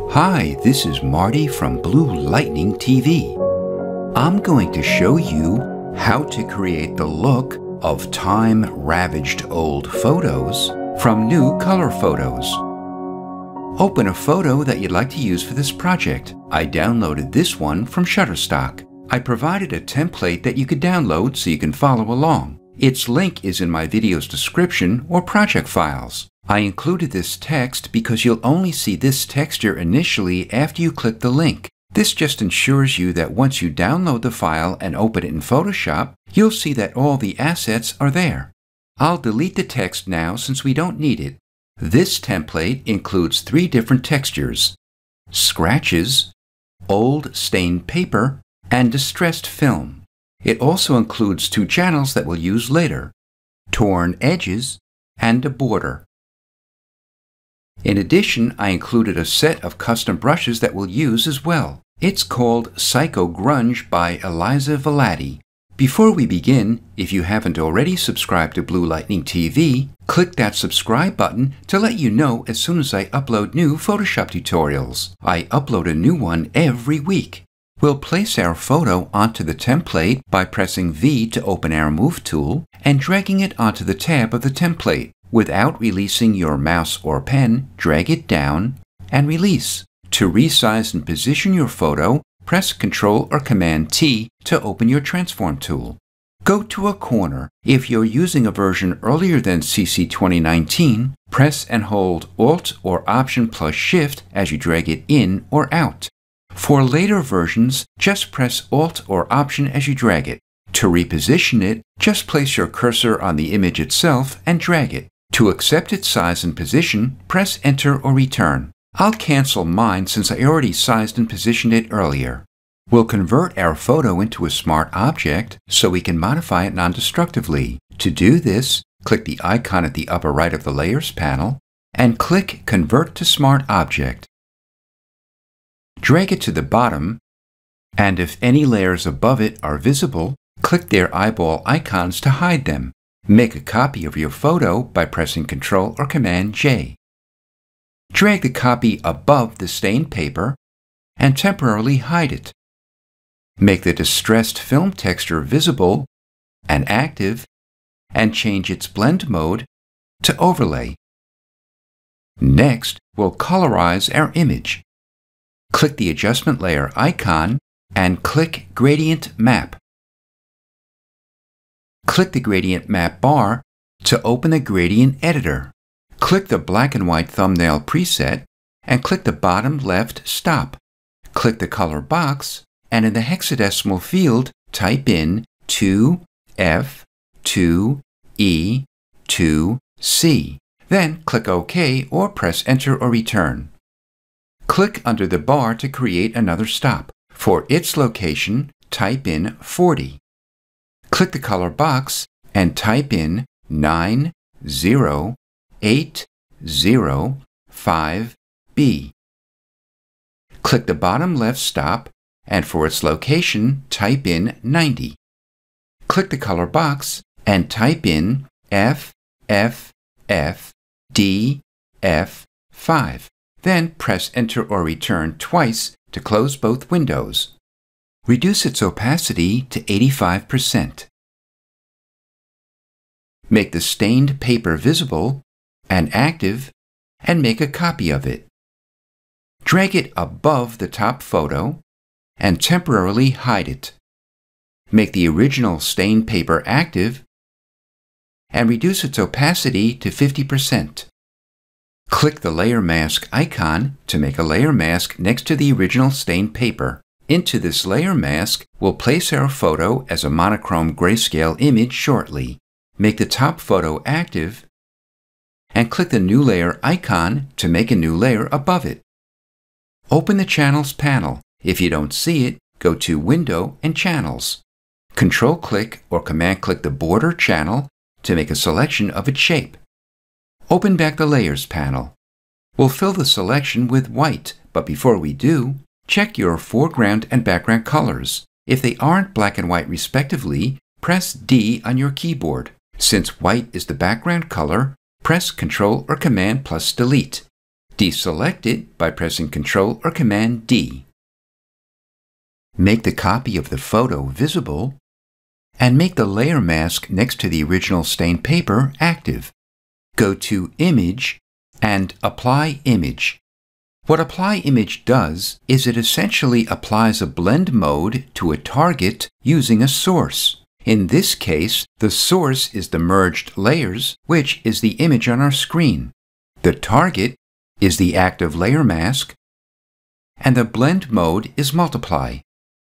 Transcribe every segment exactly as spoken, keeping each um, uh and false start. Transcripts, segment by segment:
Hi, this is Marty from Blue Lightning T V. I'm going to show you how to create the look of time-ravaged old photos from new color photos. Open a photo that you'd like to use for this project. I downloaded this one from Shutterstock. I provided a template that you could download so you can follow along. Its link is in my video's description or project files. I included this text because you'll only see this texture initially after you click the link. This just ensures you that once you download the file and open it in Photoshop, you'll see that all the assets are there. I'll delete the text now since we don't need it. This template includes three different textures: scratches, old stained paper, and distressed film. It also includes two channels that we'll use later: torn edges and a border. In addition, I included a set of custom brushes that we'll use as well. It's called Psycho Grunge by Eliza Velati. Before we begin, if you haven't already subscribed to Blue Lightning T V, click that subscribe button to let you know as soon as I upload new Photoshop tutorials. I upload a new one every week. We'll place our photo onto the template by pressing V to open our Move tool and dragging it onto the tab of the template. Without releasing your mouse or pen, drag it down and release. To resize and position your photo, press Control or Command T to open your transform tool. Go to a corner. If you're using a version earlier than C C twenty nineteen, press and hold Alt or Option plus Shift as you drag it in or out. For later versions, just press Alt or Option as you drag it. To reposition it, just place your cursor on the image itself and drag it. To accept its size and position, press Enter or Return. I'll cancel mine since I already sized and positioned it earlier. We'll convert our photo into a smart object so we can modify it non-destructively. To do this, click the icon at the upper right of the Layers panel and click Convert to Smart Object. Drag it to the bottom, and if any layers above it are visible, click their eyeball icons to hide them. Make a copy of your photo by pressing Control or Command J. Drag the copy above the stained paper and temporarily hide it. Make the distressed film texture visible and active and change its blend mode to overlay. Next, we'll colorize our image. Click the adjustment layer icon and click Gradient Map. Click the Gradient Map bar to open the Gradient Editor. Click the black and white thumbnail preset and click the bottom left Stop. Click the color box and in the hexadecimal field type in two F two E two C. Then click OK or press Enter or Return. Click under the bar to create another stop. For its location, type in forty. Click the color box and type in nine zero eight zero five B. Click the bottom left stop and for its location, type in ninety. Click the color box and type in F F F D F five. Then press Enter or Return twice to close both windows. Reduce its opacity to eighty-five percent. Make the stained paper visible and active and make a copy of it. Drag it above the top photo and temporarily hide it. Make the original stained paper active and reduce its opacity to fifty percent. Click the Layer Mask icon to make a layer mask next to the original stained paper. Into this layer mask, we'll place our photo as a monochrome grayscale image shortly. Make the top photo active and click the New Layer icon to make a new layer above it. Open the Channels panel. If you don't see it, go to Window and Channels. Control-click or Command-click the border channel to make a selection of its shape. Open back the Layers panel. We'll fill the selection with white, but before we do, check your foreground and background colors. If they aren't black and white respectively, press D on your keyboard. Since white is the background color, press Control or Command plus Delete. Deselect it by pressing Control or Command D. Make the copy of the photo visible and make the layer mask next to the original stained paper active. Go to Image and Apply Image. What Apply Image does is it essentially applies a blend mode to a target using a source. In this case, the source is the merged layers, which is the image on our screen. The target is the active layer mask, and the blend mode is Multiply.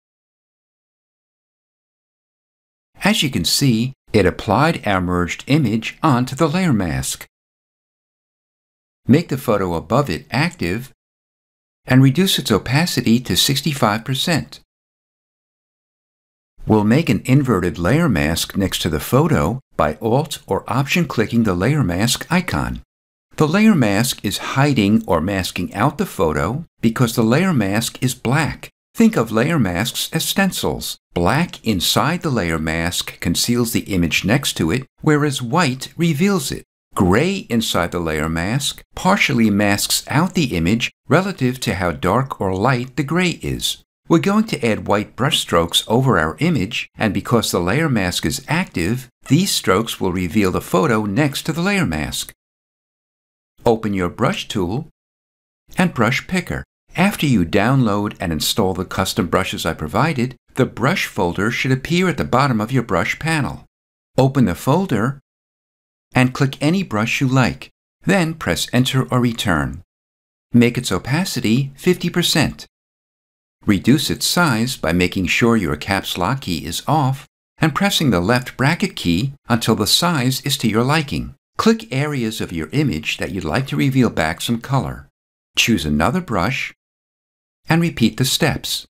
As you can see, it applied our merged image onto the layer mask. Make the photo above it active and reduce its opacity to sixty-five percent. We'll make an inverted layer mask next to the photo by Alt or Option clicking the layer mask icon. The layer mask is hiding or masking out the photo because the layer mask is black. Think of layer masks as stencils. Black inside the layer mask conceals the image next to it, whereas white reveals it. Gray inside the layer mask partially masks out the image relative to how dark or light the gray is. We're going to add white brush strokes over our image, and because the layer mask is active, these strokes will reveal the photo next to the layer mask. Open your brush tool and brush picker. After you download and install the custom brushes I provided, the brush folder should appear at the bottom of your brush panel. Open the folder and click any brush you like. Then press Enter or Return. Make its opacity fifty percent. Reduce its size by making sure your caps lock key is off and pressing the left bracket key until the size is to your liking. Click areas of your image that you'd like to reveal back some color. Choose another brush and repeat the steps.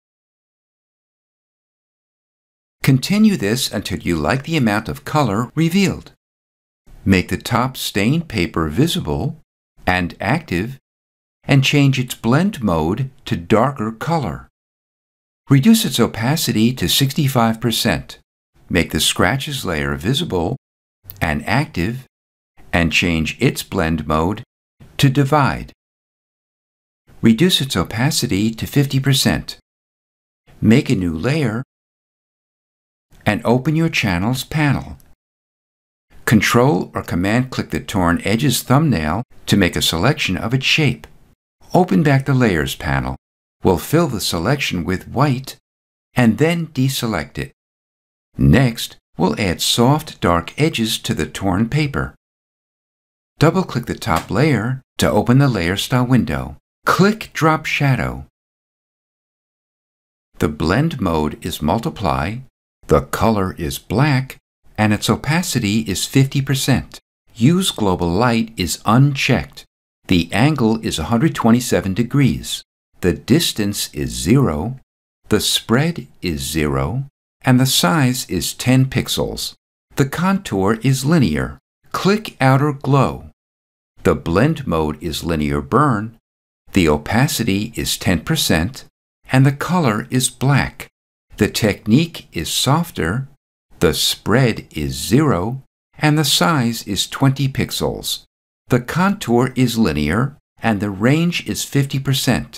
Continue this until you like the amount of color revealed. Make the top stained paper visible and active and change its blend mode to darker color. Reduce its opacity to sixty-five percent. Make the scratches layer visible and active and change its blend mode to divide. Reduce its opacity to fifty percent. Make a new layer and open your channels panel. Control or Command click the torn edges thumbnail to make a selection of its shape. Open back the Layers panel. We'll fill the selection with white and then deselect it. Next, we'll add soft dark edges to the torn paper. Double-click the top layer to open the Layer Style window. Click Drop Shadow. The blend mode is Multiply, the color is black, and its opacity is fifty percent. Use Global Light is unchecked. The angle is one hundred twenty-seven degrees. The distance is zero. The spread is zero. And the size is ten pixels. The contour is linear. Click Outer Glow. The blend mode is Linear Burn. The opacity is ten percent. And the color is black. The technique is Softer. The spread is zero, and the size is twenty pixels. The contour is linear, and the range is fifty percent.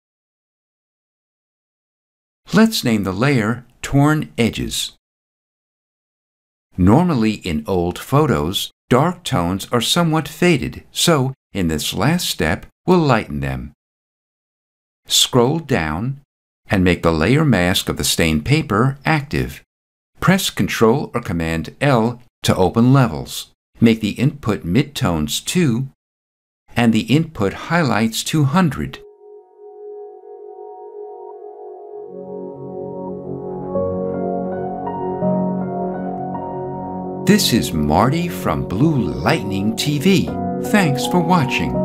Let's name the layer Torn Edges. Normally in old photos, dark tones are somewhat faded, so in this last step, we'll lighten them. Scroll down and make the layer mask of the stained paper active. Press Control or Command L to open levels. Make the input midtones two and the input highlights two hundred. This is Marty from Blue Lightning T V. Thanks for watching.